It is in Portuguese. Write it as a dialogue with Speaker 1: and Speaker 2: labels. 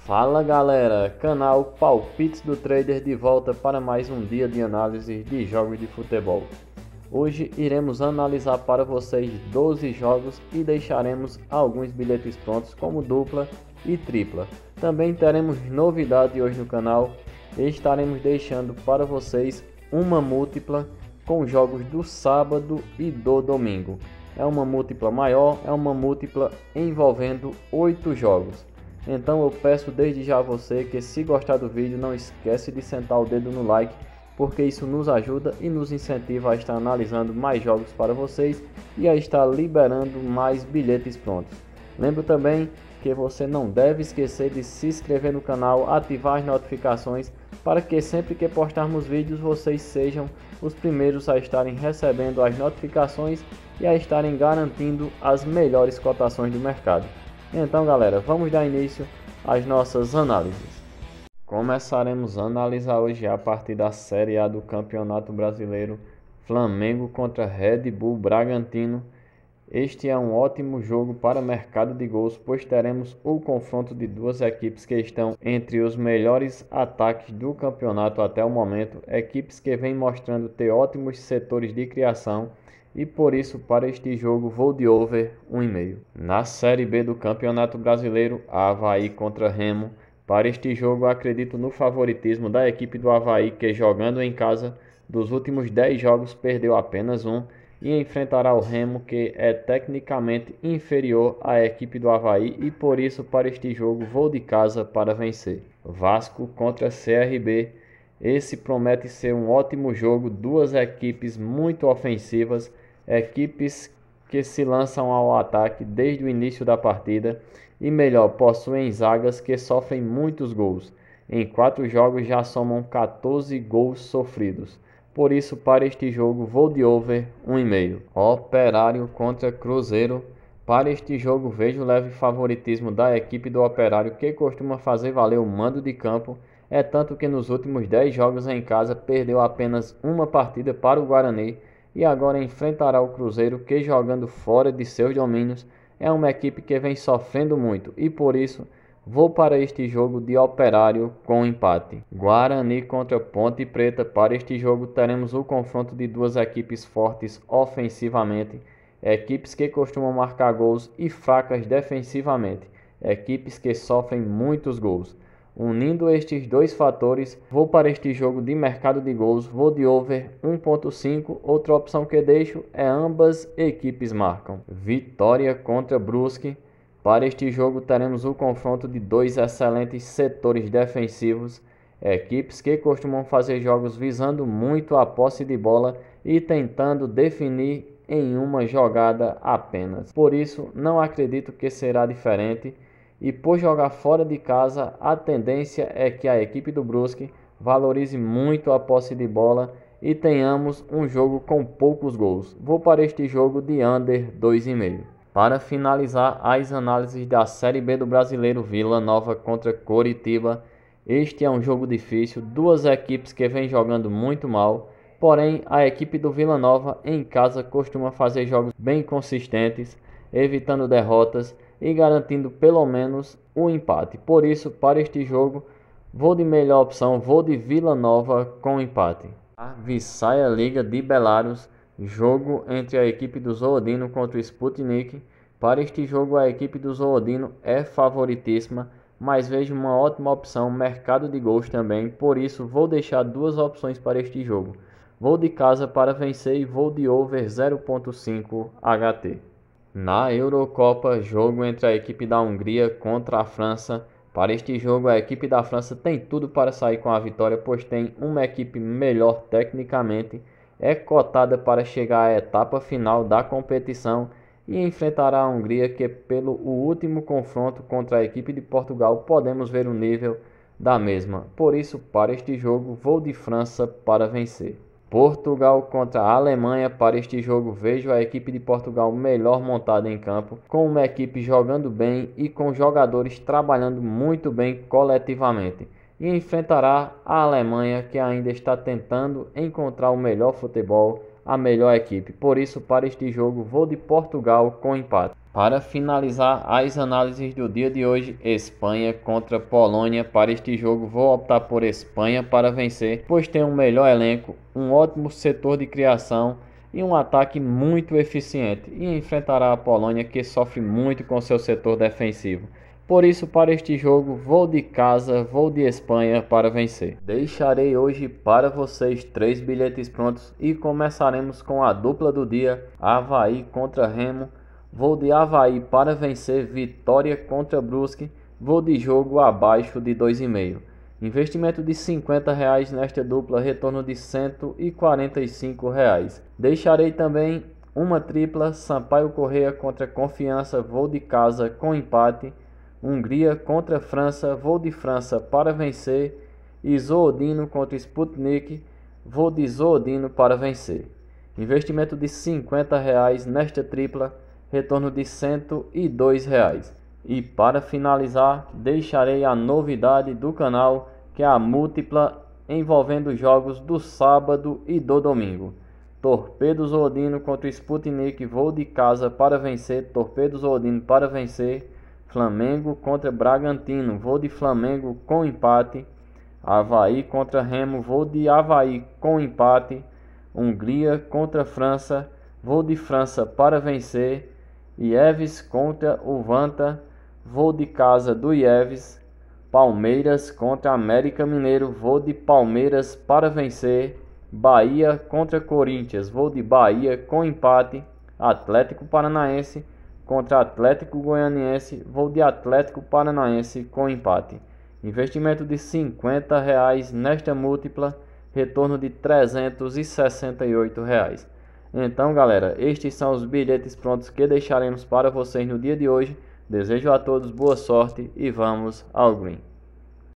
Speaker 1: Fala galera, canal Palpites do Trader de volta para mais um dia de análise de jogos de futebol. Hoje iremos analisar para vocês 12 jogos e deixaremos alguns bilhetes prontos como dupla e tripla. Também teremos novidade hoje no canal e estaremos deixando para vocês uma múltipla com jogos do sábado e do domingo. É uma múltipla maior, é uma múltipla envolvendo 8 jogos. Então eu peço desde já a você que, se gostar do vídeo, não esquece de sentar o dedo no like, porque isso nos ajuda e nos incentiva a estar analisando mais jogos para vocês e a estar liberando mais bilhetes prontos. Lembro também que você não deve esquecer de se inscrever no canal, ativar as notificações para que sempre que postarmos vídeos vocês sejam os primeiros a estarem recebendo as notificações e a estarem garantindo as melhores cotações do mercado. Então galera, vamos dar início às nossas análises. Começaremos a analisar hoje a partir da Série A do Campeonato Brasileiro, Flamengo contra Red Bull Bragantino. Este é um ótimo jogo para mercado de gols, pois teremos o confronto de duas equipes que estão entre os melhores ataques do campeonato até o momento, equipes que vêm mostrando ter ótimos setores de criação. E por isso, para este jogo, vou de over 1,5. Na Série B do Campeonato Brasileiro, Avaí contra Remo. Para este jogo, acredito no favoritismo da equipe do Avaí, que jogando em casa, dos últimos 10 jogos perdeu apenas um, e enfrentará o Remo, que é tecnicamente inferior à equipe do Avaí, e por isso, para este jogo, vou de casa para vencer. Vasco contra CRB. Esse promete ser um ótimo jogo, duas equipes muito ofensivas, equipes que se lançam ao ataque desde o início da partida e melhor, possuem zagas que sofrem muitos gols. Em 4 jogos já somam 14 gols sofridos. Por isso, para este jogo, vou de over 1,5. Operário contra Cruzeiro. Para este jogo, vejo o leve favoritismo da equipe do Operário, que costuma fazer valer o mando de campo. É tanto que nos últimos 10 jogos em casa perdeu apenas uma partida para o Guarani e agora enfrentará o Cruzeiro, que jogando fora de seus domínios é uma equipe que vem sofrendo muito, e por isso vou para este jogo de Operário com empate. Guarani contra Ponte Preta. Para este jogo teremos o confronto de duas equipes fortes ofensivamente, equipes que costumam marcar gols e fracas defensivamente, equipes que sofrem muitos gols. Unindo estes dois fatores, vou para este jogo de mercado de gols, vou de over 1,5. Outra opção que deixo é ambas equipes marcam. Vitória contra Brusque. Para este jogo teremos o confronto de dois excelentes setores defensivos, equipes que costumam fazer jogos visando muito a posse de bola e tentando definir em uma jogada apenas. Por isso, não acredito que será diferente. E por jogar fora de casa, a tendência é que a equipe do Brusque valorize muito a posse de bola e tenhamos um jogo com poucos gols. Vou para este jogo de under 2,5. Para finalizar as análises da Série B do Brasileiro, Vila Nova contra Coritiba. Este é um jogo difícil, duas equipes que vêm jogando muito mal, porém a equipe do Vila Nova em casa costuma fazer jogos bem consistentes, evitando derrotas e garantindo pelo menos um empate. Por isso, para este jogo, vou de melhor opção, vou de Vila Nova com empate. A Vyssaia Liga de Belarus, jogo entre a equipe do Zoodino contra o Sputnik. Para este jogo, a equipe do Zoodino é favoritíssima, mas vejo uma ótima opção, mercado de gols também, por isso vou deixar duas opções para este jogo. Vou de casa para vencer e vou de over 0,5 HT. Na Eurocopa, jogo entre a equipe da Hungria contra a França. Para este jogo, a equipe da França tem tudo para sair com a vitória, pois tem uma equipe melhor tecnicamente, é cotada para chegar à etapa final da competição e enfrentará a Hungria, que pelo último confronto contra a equipe de Portugal podemos ver o nível da mesma. Por isso, para este jogo, vou de França para vencer. Portugal contra a Alemanha. Para este jogo vejo a equipe de Portugal melhor montada em campo, com uma equipe jogando bem e com jogadores trabalhando muito bem coletivamente, e enfrentará a Alemanha, que ainda está tentando encontrar o melhor futebol, a melhor equipe. Por isso, para este jogo vou de Portugal com empate. Para finalizar as análises do dia de hoje, Espanha contra Polônia. Para este jogo vou optar por Espanha para vencer, pois tem um melhor elenco, um ótimo setor de criação e um ataque muito eficiente, e enfrentará a Polônia, que sofre muito com seu setor defensivo. Por isso, para este jogo, vou de casa, vou de Espanha para vencer. Deixarei hoje para vocês 3 bilhetes prontos e começaremos com a dupla do dia, Avaí contra Remo. Vou de Avaí para vencer, vitória contra Brusque. Vou de jogo abaixo de 2,5. Investimento de R$50 nesta dupla, retorno de R$145. Deixarei também uma tripla, Sampaio Corrêa contra Confiança. Vou de casa com empate. Hungria contra França, vou de França para vencer. E Zoodino contra Sputnik, vou de Zoodino para vencer. Investimento de R$50 nesta tripla, retorno de R$102. E para finalizar, deixarei a novidade do canal, que é a múltipla envolvendo jogos do sábado e do domingo. Torpedo Zoodino contra Sputnik, vou de casa para vencer, Torpedo Zoodino para vencer. Flamengo contra Bragantino, vou de Flamengo com empate. Avaí contra Remo, vou de Avaí com empate. Hungria contra França, vou de França para vencer. Ieves contra Uvanta, vou de casa do Ieves. Palmeiras contra América Mineiro, vou de Palmeiras para vencer. Bahia contra Corinthians, vou de Bahia com empate. Atlético Paranaense contra Atlético Goianiense, vou de Atlético Paranaense com empate. Investimento de R$50 nesta múltipla, retorno de R$368. Então, galera, estes são os bilhetes prontos que deixaremos para vocês no dia de hoje. Desejo a todos boa sorte e vamos ao green.